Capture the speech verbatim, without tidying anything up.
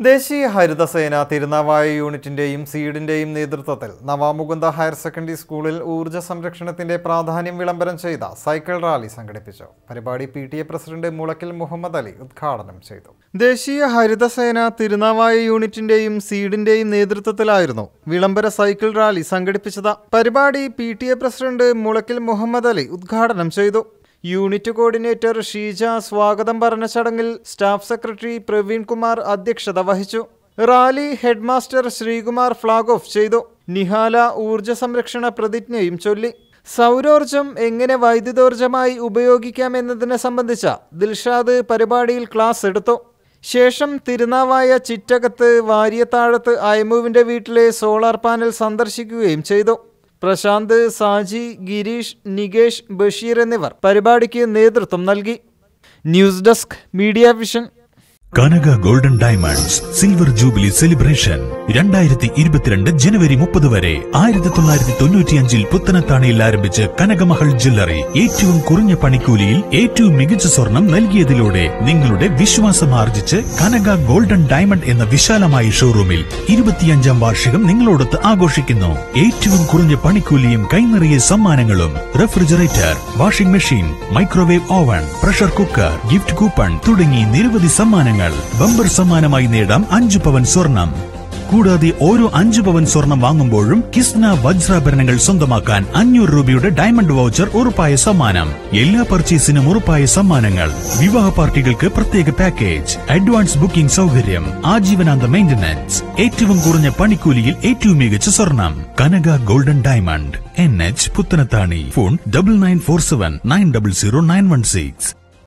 ദേശീയ ഹരിതസേന തിരുനാവായ യൂണിറ്റിന്റെയും സീഡിന്റെയും നേതൃത്വത്തിൽ Navamukunda higher secondary സ്കൂളിൽ ഊർജ്ജ സംരക്ഷണത്തിന്റെ പ്രാധാന്യം വിളംബരം ചെയ്ത സൈക്കിൾ റാലി സംഘടിപ്പിച്ചു. പരിപാടി P T A president Mulakkal Muhammad Ali ഉദ്ഘാടനം ചെയ്തു. ദേശീയ ഹരിതസേന തിരുനാവായ യൂണിറ്റിന്റെയും സീഡിന്റെയും നേതൃത്വത്തിലായിരുന്നു വിളംബര സൈക്കിൾ റാലി സംഘടിപ്പിച്ചത്. പരിപാടി P T A president Mulakkal Muhammad Ali ഉദ്ഘാടനം ചെയ്തു. യൂണിറ്റ് കോർഡിനേറ്റർ ഷീജ സ്വാഗതം പറഞ്ഞ ചടങ്ങിൽ സ്റ്റാഫ് സെക്രട്ടറി പ്രവീൺ കുമാർ അധ്യക്ഷത വഹിച്ചു. Rally headmaster Sreekumar flag off ചെയ്തു. നിഹാല ഊർജ്ജ സംരക്ഷണ പ്രതിജ്ഞയും ചൊല്ലി. സൗരോർജ്ജം എങ്ങനെ വൈദ്യുതോർജ്ജമായി ഉപയോഗിക്കാമെന്നതിനെ സംബന്ധിച്ച ദിൽഷാദ് പരിപാടിയിൽ ക്ലാസ് എടുത്തു. ശേഷം തിരുനാവായ ചിറ്റകത്ത് വാര്യത്താഴത്ത് അയമുവിന്റെ വീട്ടിലെ സോളാർ പാനൽ സന്ദർശിക്കുകയും ചെയ്തു. പ്രശാന്ത്, സാജി, ഗിരീഷ്, നികേഷ്, ബഷീർ എന്നിവർ പരിപാടിക്ക് നേതൃത്വം നൽകി. News desk Mediavision. Kanaka golden diamonds silver jubilee celebration രണ്ടായിരത്തി ഇരുപത്തിരണ്ട് ജനുവരി മുപ്പത് വരെ ആയിരത്തി തൊള്ളായിരത്തി തൊണ്ണൂറ്റിയഞ്ചിൽ പുത്തനത്താണിയിൽ ആരംഭിച്ച് കനകമഹൽ ജ്വല്ലറി ഏറ്റവും കുറഞ്ഞ പണിക്കൂലിയിൽ ഏറ്റവും മികച്ച സ്വർണം നൽകിയതിലൂടെ നിങ്ങളുടെ വിശ്വാസം ആർജിച്ച് കനക ഗോൾഡൻ ഡയമണ്ട് എന്ന വിശാലമായ ഷോറൂമിൽ ഇരുപത്തിയഞ്ചാം വാർഷികം നിങ്ങളോടൊത്ത് ആഘോഷിക്കുന്നു. ഏറ്റവും കുറഞ്ഞ പണിക്കൂലിയും കൈനിറിയ സമ്മാനങ്ങളും refrigerator, washing machine, microwave oven, pressure cooker, gift coupon തുടങ്ങി നിരവധി സമ്മാനങ്ങൾ. ബമ്പർ സമ്മാനമായി നേടാം അഞ്ചു പവൻ സ്വർണം. കൂടാതെ ഓരോ അഞ്ചു പവൻ സ്വർണം വാങ്ങുമ്പോഴും കിസ്ന വജ്രാഭരണങ്ങൾ സ്വന്തമാക്കാൻ അഞ്ഞൂറ് രൂപയുടെ ഡയമണ്ട് വൗച്ചർ ഉറപ്പായ സമ്മാനം. എല്ലാ പർച്ചേസിനും ഉറപ്പായ സമ്മാനങ്ങൾ. വിവാഹ പാർട്ടികൾക്ക് പ്രത്യേക പാക്കേജ്, അഡ്വാൻസ് ബുക്കിംഗ് സൗകര്യം, ആജീവനാന്ത മെയിന്റനൻസ്, ഏറ്റവും കുറഞ്ഞ പണിക്കൂലിയിൽ ഏറ്റവും മികച്ച സ്വർണം. Kanaka golden diamond, N H Puthanathani. Phone double nine four seven nine double zero nine one six.